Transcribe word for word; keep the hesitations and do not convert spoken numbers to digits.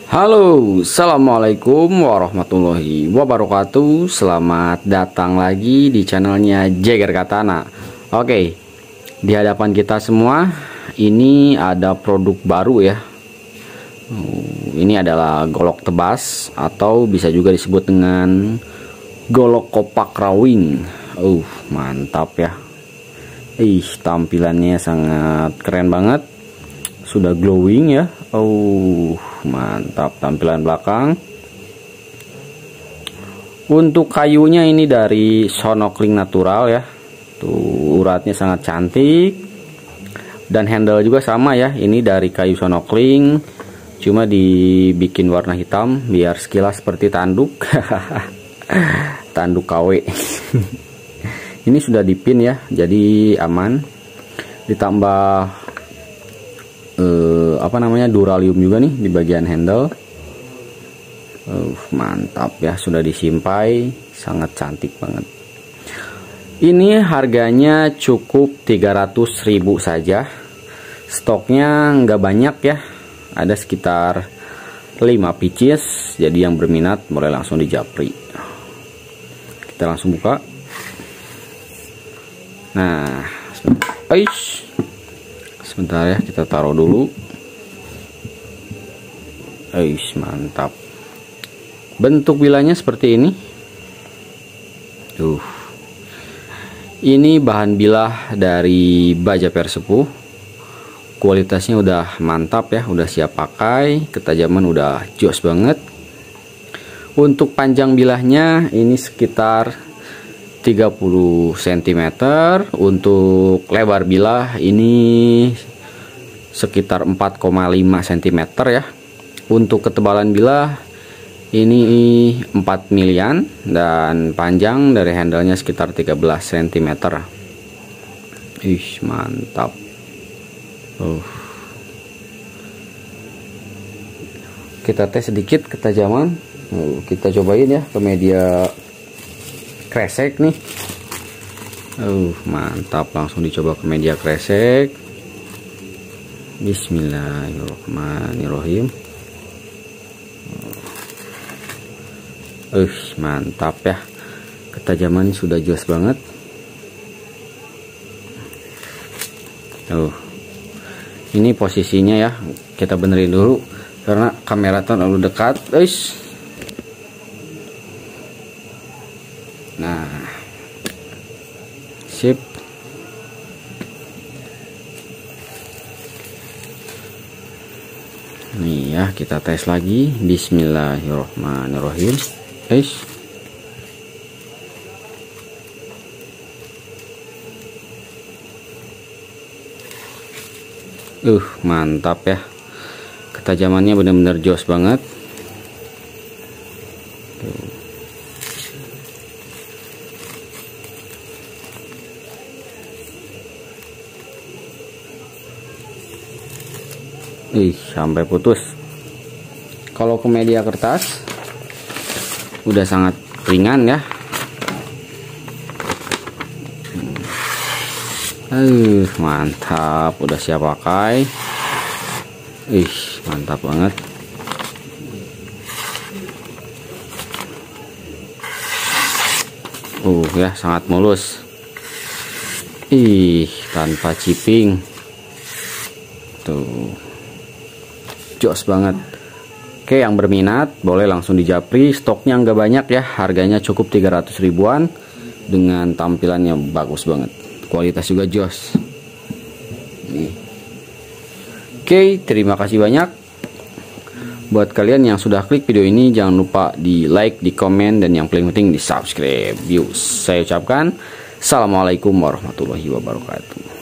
Halo, assalamualaikum warahmatullahi wabarakatuh. Selamat datang lagi di channelnya Jagger Katana. Oke, di hadapan kita semua ini ada produk baru ya. Ini adalah golok tebas atau bisa juga disebut dengan golok kopak rawing. Uh, mantap ya. Ih, tampilannya sangat keren banget. Sudah glowing ya. Oh, mantap tampilan belakang. Untuk kayunya ini dari Sonokling natural ya. Tuh, uratnya sangat cantik. Dan handle juga sama ya. Ini dari kayu Sonokling, cuma dibikin warna hitam biar sekilas seperti tanduk. Tanduk K W. Ini sudah dipin ya, jadi aman. Ditambah eh, apa namanya duralium juga nih di bagian handle. Uh, mantap ya, sudah disimpai, sangat cantik banget. Ini harganya cukup tiga ratus ribu saja. Stoknya nggak banyak ya, ada sekitar lima pieces. Jadi yang berminat boleh langsung di japri. Kita langsung buka. Nah, Aish. Sebentar ya, kita taruh dulu. Aish, mantap. Bentuk bilanya seperti ini. Tuh. Ini bahan bilah dari baja persepuh. Kualitasnya udah mantap ya, udah siap pakai, ketajaman udah jos banget. Untuk panjang bilahnya ini sekitar tiga puluh sentimeter. Untuk lebar bilah ini sekitar empat koma lima sentimeter ya. Untuk ketebalan bilah ini empat milian dan panjang dari handlenya sekitar tiga belas sentimeter. Ih, mantap. Uh. Kita tes sedikit ketajaman. Uh, kita cobain ya ke media kresek nih. Uh, mantap, langsung dicoba ke media kresek. Bismillahirrahmanirrahim. Uh, mantap ya. Ketajaman sudah jelas banget. Uh. Ini posisinya ya, kita benerin dulu karena kamera terlalu dekat. Uish. Nah, sip. Nih ya, kita tes lagi. Bismillahirrahmanirrahim. Guys, uh mantap ya, ketajamannya benar-benar jos banget. Tuh. Ih, sampai putus. Kalau ke media kertas udah sangat ringan ya. Uh, mantap, udah siap pakai. Ih, mantap banget. Uh, ya sangat mulus. Ih, tanpa chipping. Tuh. Jos banget. Oke, yang berminat boleh langsung di japri. Stoknya nggak banyak ya, harganya cukup tiga ratus ribuan dengan tampilannya bagus banget, kualitas juga jos. Nih. Oke, terima kasih banyak buat kalian yang sudah klik video ini. Jangan lupa di like, di komen, dan yang paling penting di subscribe. Yuk, saya ucapkan assalamualaikum warahmatullahi wabarakatuh.